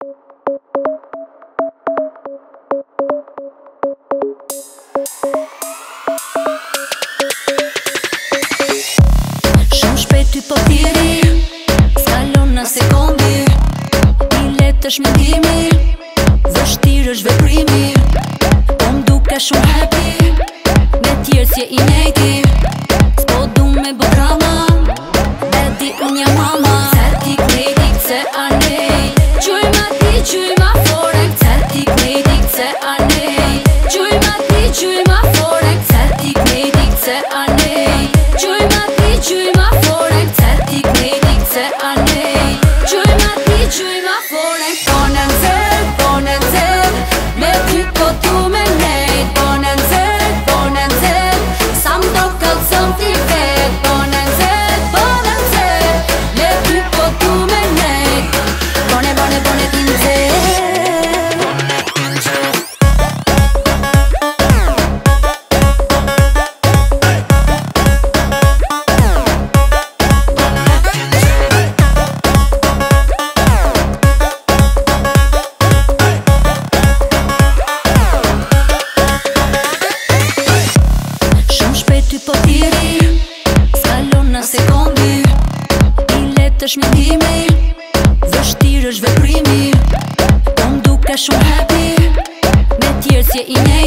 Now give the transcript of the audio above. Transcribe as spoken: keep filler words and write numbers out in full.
Shumë shpejt ty po tiri, s'kalon na sekondi. I letë është mendimi, vështirë është veprimi. Po m'duke shumë happy, me tjerë s'je i nejti. S'po du me bo drama, dhe di unë jam mama. Cetik nejtik se anej, quj ma ti, quj ma forek. Cetik nejtik se anej, quj ma ti, quj ma forek. Cetik nejtik se anej, quj ma ti, quj ma forek. Cetik nejtik se anej, quj ma ti, quj ma forek. Ponen zel, ponen zel, me ty po tu me nejt. Ponen zel, ponen zel, sa m'do kallëzëm ti vet. Ponen zel, ponen zel, me ty po tu me nejt. Pone, pone, pone ti në zel. Ty po tiri, s'kalon na sekondi. I letë është mendimi, vështirë është veprimi. Po m'duke shumë happy, me tjerë s'je i nejti.